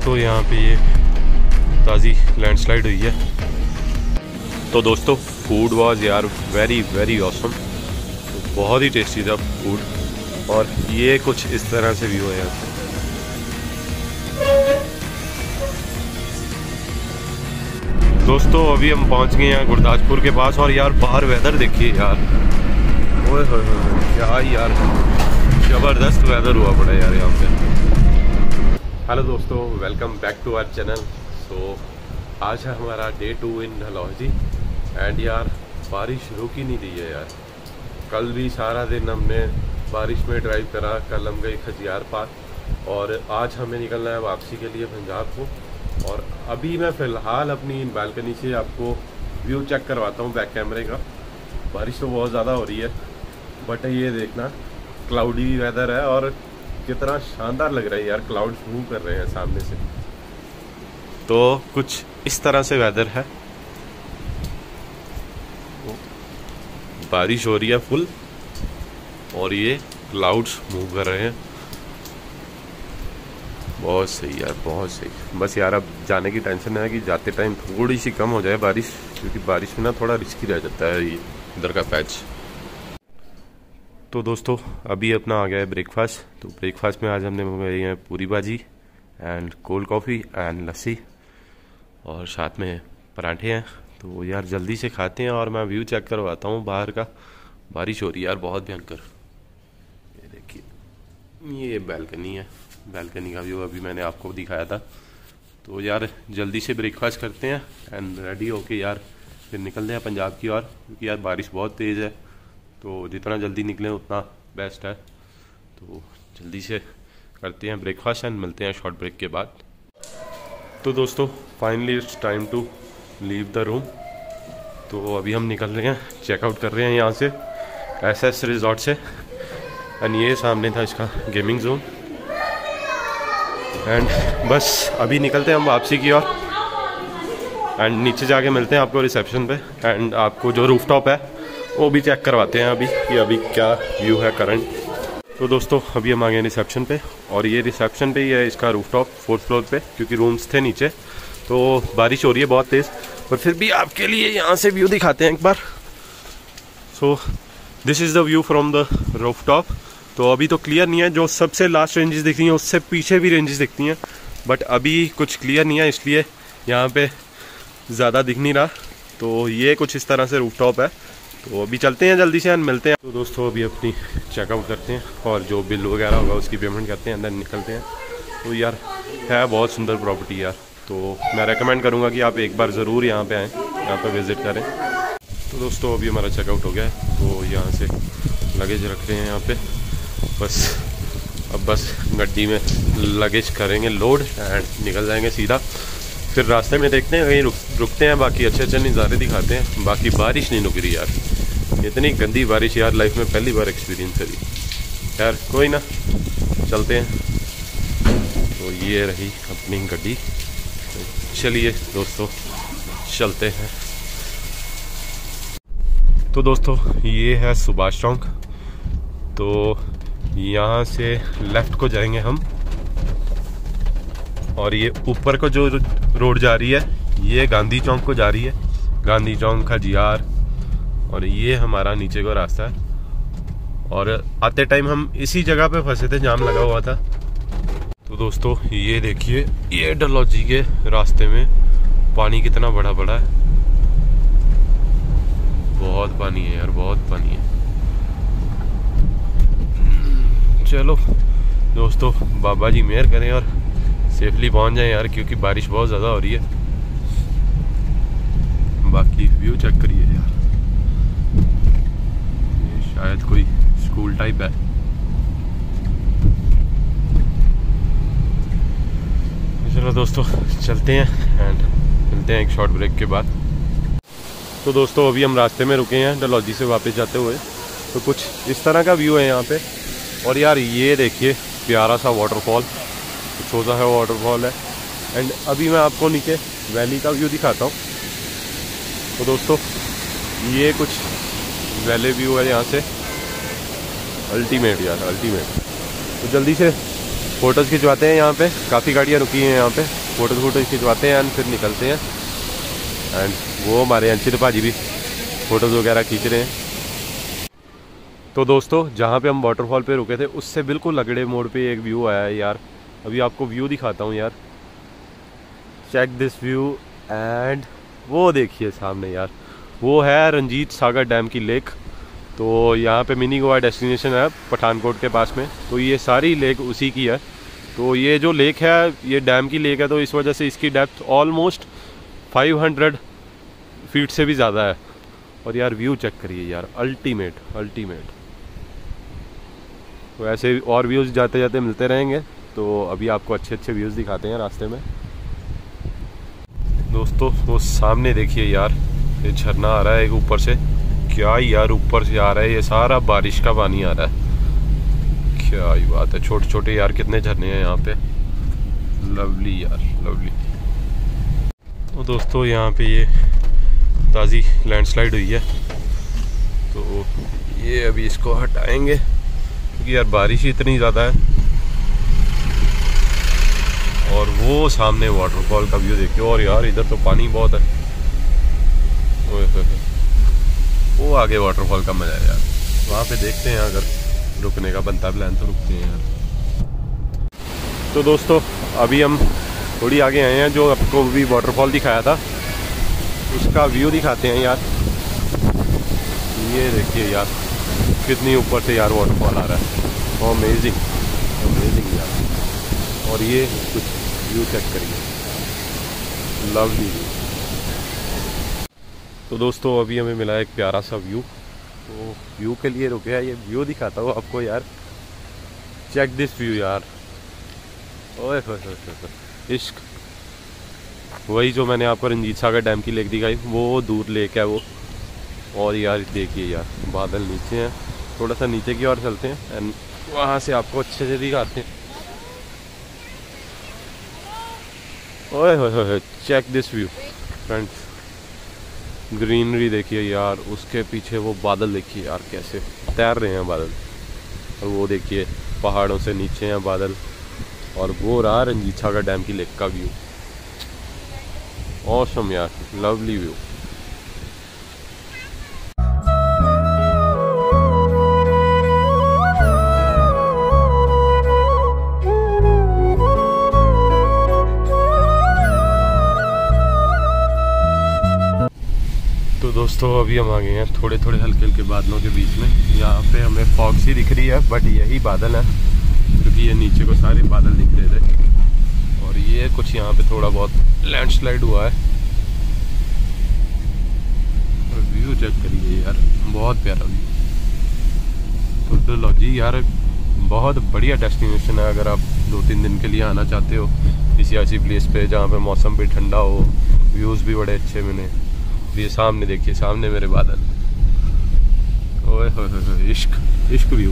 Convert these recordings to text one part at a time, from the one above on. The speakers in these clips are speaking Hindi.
दोस्तों यहाँ पे ये ताज़ी लैंडस्लाइड हुई है। तो दोस्तों फूड वाज यार वेरी वेरी ऑसम, बहुत ही टेस्टी था फूड। और ये कुछ इस तरह से व्यू है यहाँ। दोस्तों अभी हम पहुँच गए हैं गुरदासपुर के पास और यार बाहर वेदर देखिए यार, ओए होए क्या यार ज़बरदस्त वेदर हुआ पड़ा यार यहाँ पे। हेलो दोस्तों, welcome back to our channel. So आज है हमारा डे 2 इन डलहौजी एंड यार बारिश रुक ही नहीं रही है यार। कल भी सारा दिन हमने बारिश में ड्राइव करा, कल हम गए खजियार पार्क और आज हमें निकलना है वापसी के लिए पंजाब को। और अभी मैं फ़िलहाल अपनी बालकनी से आपको व्यू चेक करवाता हूँ बैक कैमरे का। बारिश तो बहुत ज़्यादा हो रही है बट ये देखना क्लाउडी वेदर है और कितना शानदार लग रहा है यार, क्लाउड्स मूव कर रहे हैं सामने से। तो कुछ इस तरह से वेदर है, बारिश हो रही है फुल और ये क्लाउड्स मूव कर रहे हैं। बहुत सही यार, बहुत सही। बस यार अब जाने की टेंशन है कि जाते टाइम थोड़ी सी कम हो जाए बारिश, क्योंकि बारिश में ना थोड़ा रिस्की रह जाता है ये इधर का पैच। तो दोस्तों अभी अपना आ गया है ब्रेकफास्ट। तो ब्रेकफास्ट में आज हमने मंगाई है puri bhaji and cold coffee and lassi और साथ में पराठे हैं। तो यार जल्दी से खाते हैं और मैं व्यू चेक करवाता हूँ बाहर का। बारिश हो रही है यार बहुत भयंकर। ये देखिए ये बालकनी है, बालकनी का व्यू अभी मैंने आपको दिखाया था। तो यार जल्दी से ब्रेकफास्ट करते हैं एंड रेडी होके यार फिर निकलते हैं पंजाब की ओर, क्योंकि यार बारिश बहुत तेज़ है। तो जितना जल्दी निकलें उतना बेस्ट है। तो जल्दी से करते हैं ब्रेकफास्ट एंड मिलते हैं शॉर्ट ब्रेक के बाद। तो दोस्तों finally it's time to leave the room. तो अभी हम निकल रहे हैं, चेकआउट कर रहे हैं यहाँ से SS रिजॉर्ट से एंड ये सामने था इसका गेमिंग जोन। एंड बस अभी निकलते हैं हम वापसी की ओर एंड नीचे जाके मिलते हैं आपको रिसेप्शन पे एंड आपको जो रूफटॉप है वो भी चेक करवाते हैं अभी कि अभी क्या व्यू है करंट। तो दोस्तों अभी हम आ गए रिसेप्शन पे और ये रिसेप्शन पे ही है इसका रूफटॉप 4th फ्लोर पे, क्योंकि रूम्स थे नीचे। तो बारिश हो रही है बहुत तेज़ पर फिर भी आपके लिए यहाँ से व्यू दिखाते हैं एक बार। So this is the view from the rooftop. तो अभी तो क्लियर नहीं है, जो सबसे लास्ट रेंजेस दिख रही हैं उससे पीछे भी रेंजेस दिखती हैं बट अभी कुछ क्लियर नहीं है, इसलिए यहाँ पे ज़्यादा दिख नहीं रहा। तो ये कुछ इस तरह से रूफटॉप है। तो अभी चलते हैं जल्दी से मिलते हैं। तो दोस्तों अभी अपनी चेकआउट करते हैं और जो बिल वगैरह होगा उसकी पेमेंट करते हैं, अंदर निकलते हैं। तो यार है बहुत सुंदर प्रॉपर्टी यार, तो मैं रेकमेंड करूँगा कि आप एक बार ज़रूर यहाँ पे आएँ, यहाँ पे विज़िट करें। तो दोस्तों अभी हमारा चेकआउट हो गया है, तो यहाँ से लगेज रख रहे हैं यहाँ पे। बस गड्डी में लगेज करेंगे लोड एंड निकल जाएंगे सीधा। फिर रास्ते में देखते हैं कहीं रुकते हैं, बाकी अच्छे अच्छे नज़ारे दिखाते हैं। बाकी बारिश नहीं रुक रही यार, इतनी गंदी बारिश यार लाइफ में पहली बार एक्सपीरियंस करी यार। कोई ना, चलते हैं। तो ये रही अपनी गड्डी, तो चलिए दोस्तों चलते हैं। तो दोस्तों ये है सुभाष चौक। तो यहाँ से लेफ़्ट को जाएंगे हम और ये ऊपर को जो रोड जा रही है ये गांधी चौक को जा रही है, गांधी चौक खजियार। और ये हमारा नीचे को रास्ता है और आते टाइम हम इसी जगह पे फंसे थे, जाम लगा हुआ था। तो दोस्तों ये देखिए ये डलहौजी के रास्ते में पानी कितना बड़ा बड़ा है, बहुत पानी है यार, बहुत पानी है। चलो दोस्तों बाबा जी मेहर करें और सेफली पहुंच जाएं यार, क्योंकि बारिश बहुत ज़्यादा हो रही है। बाकी व्यू चेक करिए यार, ये शायद कोई स्कूल टाइप है। चलो दोस्तों चलते हैं एंड मिलते हैं एक शॉर्ट ब्रेक के बाद। तो दोस्तों अभी हम रास्ते में रुके हैं डलहौजी से वापस जाते हुए। तो कुछ इस तरह का व्यू है यहाँ पे। और यार ये देखिए प्यारा सा वाटरफॉल, छोटा सा वाटरफॉल है। एंड अभी मैं आपको नीचे वैली का व्यू दिखाता हूँ। तो दोस्तों ये कुछ वैली व्यू है यहाँ से, अल्टीमेट यार अल्टीमेट। तो जल्दी से फ़ोटोज़ खिंचवाते हैं यहाँ पे, काफ़ी गाड़ियाँ रुकी हैं यहाँ पे। फ़ोटो खिंचवाते हैं एंड फिर निकलते हैं। एंड वो हमारे अंशित भाजी भी फ़ोटोज़ वगैरह खींच रहे हैं। तो दोस्तों जहाँ पे हम वाटरफॉल पे रुके थे उससे बिल्कुल अगड़े मोड़ पे एक व्यू आया है यार। अभी आपको व्यू दिखाता हूँ यार, चेक दिस व्यू। एंड वो देखिए सामने यार, वो है रंजीत सागर डैम की लेक। तो यहाँ पे मिनी गोवा डेस्टिनेशन है पठानकोट के पास में, तो ये सारी लेक उसी की है। तो ये जो लेक है ये डैम की लेक है, तो इस वजह से इसकी डेप्थ ऑलमोस्ट 500 फीट से भी ज़्यादा है। और यार व्यू चेक करिए यार, अल्टीमेट। तो ऐसे और व्यूज़ जाते जाते मिलते रहेंगे। तो अभी आपको अच्छे व्यूज़ दिखाते हैं रास्ते में। दोस्तों वो सामने देखिए यार, ये झरना आ रहा है एक ऊपर से। क्या यार ऊपर से आ रहा है, ये सारा बारिश का पानी आ रहा है। क्या ही बात है, छोटे छोटे यार कितने झरने हैं यहाँ पे। लवली यार लवली। तो दोस्तों यहाँ पे ये ताज़ी लैंडस्लाइड हुई है, तो ये अभी इसको हटाएंगे क्योंकि यार बारिश ही इतनी ज़्यादा है। और वो सामने वाटरफॉल का व्यू देखिए। और यार इधर तो पानी बहुत है। वो आगे वाटरफॉल का मजा है यार, वहाँ पे देखते हैं अगर रुकने का बनता प्लान तो रुकते हैं यार। तो दोस्तों अभी हम थोड़ी आगे आए हैं, जो आपको भी वाटरफॉल दिखाया था उसका व्यू दिखाते हैं यार। ये देखिए यार कितनी ऊपर से यार वाटरफॉल आ रहा है, अमेजिंग यार। और ये कुछ व्यू चेक करिए, लवली व्यू। तो दोस्तों अभी हमें मिला एक प्यारा सा व्यू, तो व्यू के लिए रुके हैं। ये व्यू दिखाता हूँ आपको यार, चेक दिस व्यू यार। ओए इश्क। वही जो मैंने आपको रंजीत सागर डैम की लेक दिखाई, वो दूर लेक है वो। और यार देखिए यार बादल नीचे हैं, थोड़ा सा नीचे की ओर चलते हैं एंड वहाँ से आपको अच्छे से दिखाते हैं। ओए check this view friends, greenery देखिए यार, उसके पीछे वो बादल देखिए यार कैसे तैर रहे हैं बादल। और वो देखिए पहाड़ों से नीचे हैं बादल, और वो रहा रंजीत सागर डैम की लेक का व्यू। ऑसम यार, लवली व्यू। तो दोस्तों अभी हम आ गए हैं थोड़े हल्के बादलों के बीच में। यहाँ पे हमें फॉग सी दिख रही है, बट यही बादल है क्योंकि ये नीचे को सारे बादल दिख रहे थे। और ये कुछ यहाँ पे थोड़ा बहुत लैंडस्लाइड हुआ है। और व्यू चेक करिए यार, बहुत प्यारा व्यू। तो डलहौजी यार बहुत बढ़िया डेस्टिनेशन है अगर आप 2-3 दिन के लिए आना चाहते हो किसी ऐसी प्लेस पे जहाँ पे मौसम भी ठंडा हो, व्यूज़ भी बड़े अच्छे मिले। ये सामने देखिए, सामने मेरे बादल। ओए होए इश्क व्यू।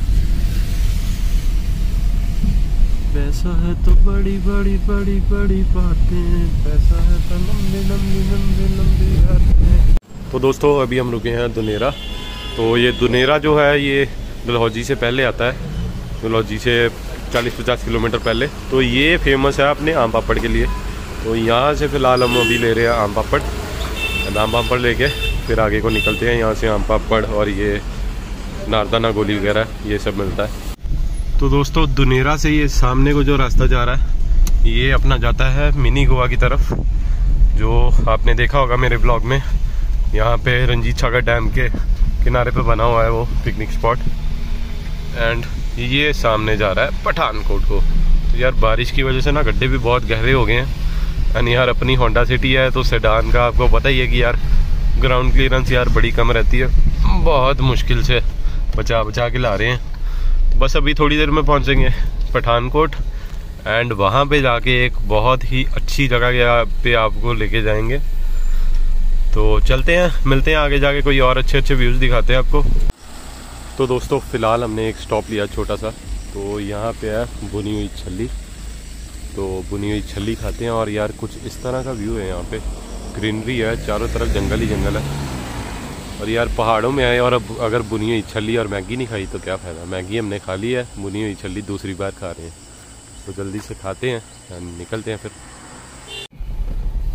पैसा है तो बड़ी बातें, पैसा है तो लंबी बातें। तो दोस्तों अभी हम रुके हैं दुनेरा। तो ये दुनेरा जो है ये डलहौजी से पहले आता है, डलहौजी से 40-50 किलोमीटर पहले। तो ये फेमस है अपने आम पापड़ के लिए। तो यहाँ से फ़िलहाल हम अभी ले रहे हैं आम पापड़ लेके फिर आगे को निकलते हैं। यहाँ से आम पापड़ और ये नारदाना गोली वगैरह ये सब मिलता है। तो दोस्तों दुनेरा से ये सामने को जो रास्ता जा रहा है ये अपना जाता है मिनी गोवा की तरफ, जो आपने देखा होगा मेरे ब्लॉग में। यहाँ पे रंजीत सागर डैम के किनारे पे बना हुआ है वो पिकनिक स्पॉट। एंड ये सामने जा रहा है पठानकोट को। तो यार बारिश की वजह से ना गड्ढे भी बहुत गहरे हो गए हैं। एंड यार अपनी होंडा सिटी है तो सेडान का आपको पता ही है कि यार ग्राउंड क्लियरेंस यार बड़ी कम रहती है, बहुत मुश्किल से बचा के ला रहे हैं। तो बस अभी थोड़ी देर में पहुंचेंगे पठानकोट एंड वहाँ पे जाके एक बहुत ही अच्छी जगह पे आपको लेके जाएंगे। तो चलते हैं, मिलते हैं आगे जाके, कोई और अच्छे व्यूज़ दिखाते हैं आपको। तो दोस्तों फ़िलहाल हमने एक स्टॉप लिया छोटा सा, तो यहाँ पे है भुनी हुई छल्ली। तो भुनी हुई छल्ली खाते हैं। और यार कुछ इस तरह का व्यू है, यहाँ पे ग्रीनरी है, चारों तरफ जंगल ही जंगल है। और यार पहाड़ों में आए और अब अगर भुनी हुई छल्ली और मैगी नहीं खाई तो क्या फ़ायदा। मैगी हमने खा ली है, भुनी हुई छल्ली दूसरी बार खा रहे हैं। तो जल्दी से खाते हैं एंड निकलते हैं फिर।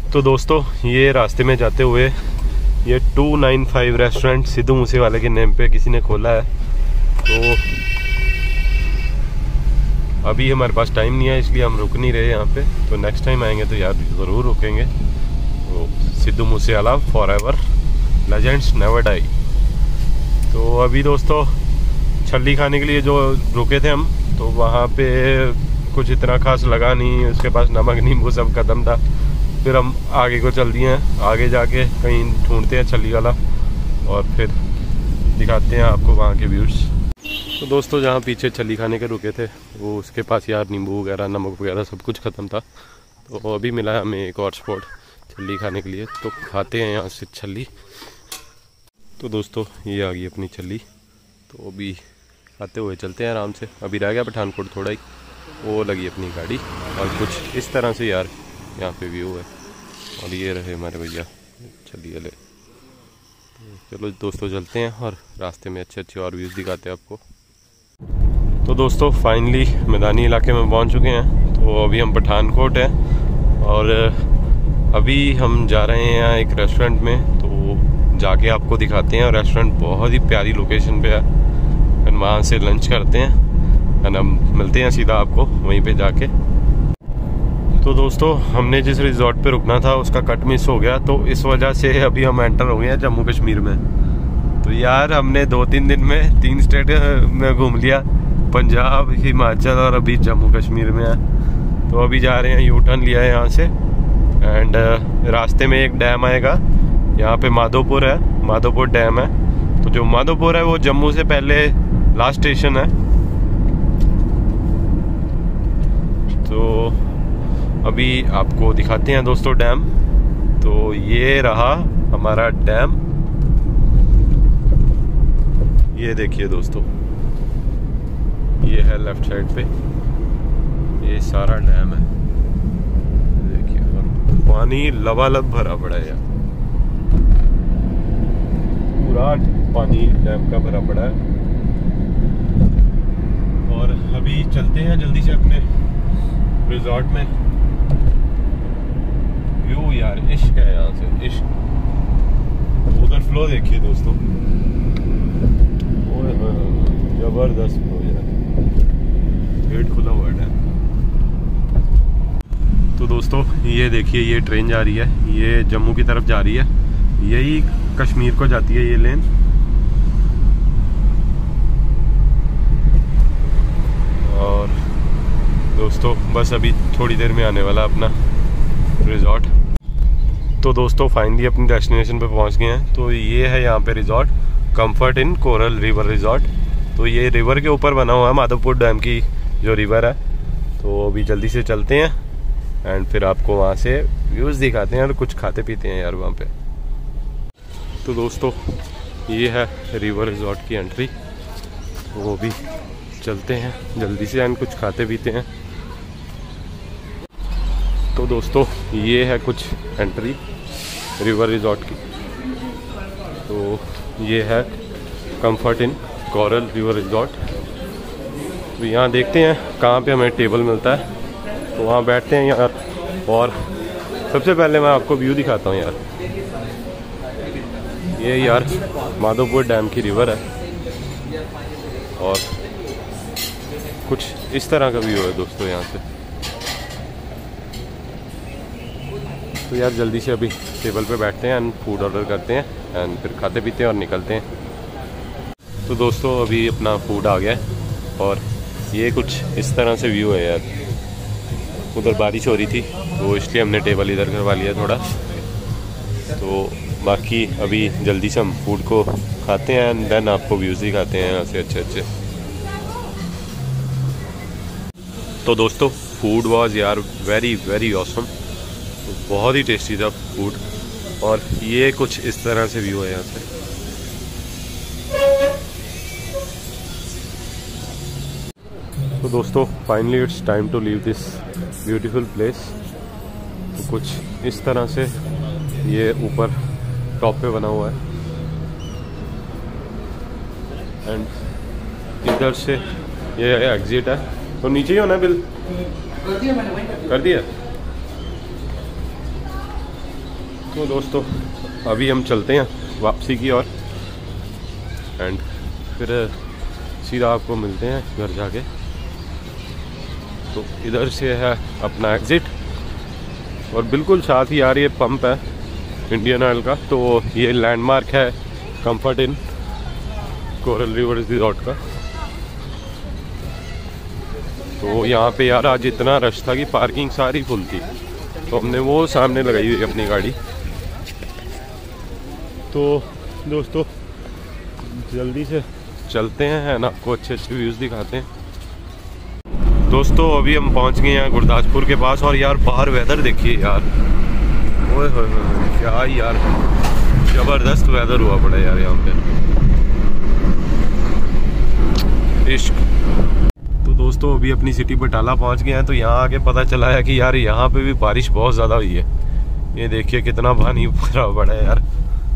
तो दोस्तों ये रास्ते में जाते हुए ये 295 रेस्टोरेंट सिद्धू मूसेवाले के नेम पे किसी ने खोला है। तो अभी हमारे पास टाइम नहीं है, इसलिए हम रुक नहीं रहे यहाँ पे। तो नेक्स्ट टाइम आएंगे तो यार ज़रूर रुकेंगे। तो Sidhu Moosewala forever, legends never die. तो अभी दोस्तों छल्ली खाने के लिए जो रुके थे हम, तो वहाँ पे कुछ इतना खास लगा नहीं, उसके पास नमक नींबू सब ख़त्म था। फिर हम आगे को चल दिए हैं, आगे जाके कहीं ढूंढते हैं छल्ली वाला और फिर दिखाते हैं आपको वहाँ के व्यूज़। तो दोस्तों जहाँ पीछे छल्ली खाने के रुके थे वो उसके पास यार नींबू वगैरह नमक वगैरह सब कुछ ख़त्म था। तो अभी मिला है हमें एक और स्पॉट छल्ली खाने के लिए, तो खाते हैं यहाँ से छल्ली। तो दोस्तों ये आ गई अपनी छल्ली, तो अभी खाते हुए चलते हैं आराम से। अभी रह गया पठानकोट थोड़ा ही, वो लगी अपनी गाड़ी। और कुछ इस तरह से यार यहाँ पे व्यू है। और ये रहे हमारे भैया छल्ली वाले। तो चलो दोस्तों चलते हैं और रास्ते में अच्छे अच्छे और व्यूज़ दिखाते हैं आपको। तो दोस्तों फाइनली मैदानी इलाके में पहुँच चुके हैं। तो अभी हम पठानकोट हैं और अभी हम जा रहे हैं यहाँ एक रेस्टोरेंट में, तो जाके आपको दिखाते हैं। रेस्टोरेंट बहुत ही प्यारी लोकेशन पे है, एंड वहाँ से लंच करते हैं एंड हम मिलते हैं सीधा आपको वहीं पे जाके। तो दोस्तों हमने जिस रिजॉर्ट पे रुकना था उसका कट मिस हो गया, तो इस वजह से अभी हम एंटर हो गए हैं जम्मू कश्मीर में। तो यार हमने 2-3 दिन में 3 स्टेट में घूम लिया, पंजाब, हिमाचल और अभी जम्मू कश्मीर में है। तो अभी जा रहे हैं, यू टर्न लिया है यहाँ से एंड रास्ते में एक डैम आएगा, यहाँ पे माधोपुर है, माधोपुर डैम है। तो जो माधोपुर है वो जम्मू से पहले लास्ट स्टेशन है। तो अभी आपको दिखाते हैं दोस्तों डैम। तो ये रहा हमारा डैम, ये देखिए दोस्तों, ये है लेफ्ट साइड पे, ये सारा डैम है। देखिए पानी लबालब भरा पड़ा है यार, पूरा पानी डैम का भरा पड़ा है। और अभी चलते हैं जल्दी से अपने रिजॉर्ट में। व्यू यार इश्क है यहाँ से, इश्क। उधर फ्लो देखिए दोस्तों, जबरदस्त फ्लो यार, गेट खुला हुआ है। तो दोस्तों ये देखिए ये ट्रेन जा रही है, ये जम्मू की तरफ जा रही है, यही कश्मीर को जाती है ये लेन। और दोस्तों बस अभी थोड़ी देर में आने वाला अपना रिजॉर्ट। तो दोस्तों फाइनली अपनी डेस्टिनेशन पे पहुंच गए हैं। तो ये है यहाँ पे resort, Comfort Inn Coral River Resort. तो ये रिवर के ऊपर बना हुआ है, माधोपुर डैम की जो रिवर है। तो अभी जल्दी से चलते हैं एंड फिर आपको वहाँ से व्यूज़ दिखाते हैं और कुछ खाते पीते हैं यार वहाँ पे। तो दोस्तों ये है रिवर रिजॉर्ट की एंट्री, तो वो भी चलते हैं जल्दी से एंड कुछ खाते पीते हैं। तो दोस्तों ये है कुछ एंट्री रिवर रिजॉर्ट की। तो ये है Comfort Inn Coral River Resort. तो यहाँ देखते हैं कहाँ पे हमें टेबल मिलता है, तो वहाँ बैठते हैं यार। और सबसे पहले मैं आपको व्यू दिखाता हूँ यार, ये यार माधोपुर डैम की रिवर है और कुछ इस तरह का व्यू है दोस्तों यहाँ से। तो यार जल्दी से अभी टेबल पे बैठते हैं एंड फूड ऑर्डर करते हैं एंड फिर खाते पीते हैं और निकलते हैं। तो दोस्तों अभी अपना फूड आ गया है और ये कुछ इस तरह से व्यू है यार। उधर बारिश हो रही थी तो इसलिए हमने टेबल इधर करवा लिया थोड़ा। तो बाकी अभी जल्दी से हम फूड को खाते हैं एंड देन आपको व्यूज़ दिखाते हैं यहाँ से अच्छे अच्छे। तो दोस्तों फूड वाज यार वेरी वेरी ऑसम, बहुत ही टेस्टी था फूड। और ये कुछ इस तरह से व्यू है यहाँ से। तो दोस्तों finally it's time to leave this beautiful place. तो कुछ इस तरह से ये ऊपर टॉप पे बना हुआ है एंड इधर से ये एग्जिट है। तो नीचे ही होना बिल कर दिया। तो दोस्तों अभी हम चलते हैं वापसी की ओर एंड फिर सीधा आपको मिलते हैं घर जाके। तो इधर से है अपना एग्ज़िट और बिल्कुल साथ ही यार ये पंप है इंडियन ऑयल का। तो ये लैंडमार्क है Comfort Inn Coral River Resort का। तो यहाँ पे यार आज इतना रश था कि पार्किंग सारी फुल थी, तो हमने वो सामने लगाई हुई अपनी गाड़ी। तो दोस्तों जल्दी से चलते हैं ना, आपको अच्छे अच्छे व्यूज़ दिखाते हैं। दोस्तों अभी हम पहुँच गए हैं गुरदासपुर के पास और यार बाहर वेदर देखिए यार, ओए होए क्या यार ज़बरदस्त वेदर हुआ पड़ा यार यहाँ पे, इश्क। तो दोस्तों अभी अपनी सिटी बटाला पहुँच गए हैं। तो यहाँ आके पता चला है कि यार यहाँ पे भी बारिश बहुत ज़्यादा हुई है। ये देखिए कितना पानी भरा पड़ा है यार।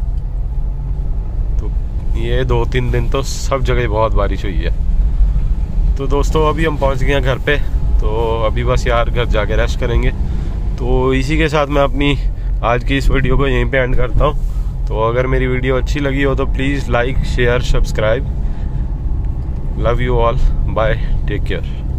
तो ये 2-3 दिन तो सब जगह बहुत बारिश हुई है। तो दोस्तों अभी हम पहुँच गए हैं घर पे। तो अभी बस यार घर जाके रेस्ट करेंगे। तो इसी के साथ मैं अपनी आज की इस वीडियो को यहीं पे एंड करता हूँ। तो अगर मेरी वीडियो अच्छी लगी हो तो please like share subscribe. Love you all, bye, take care.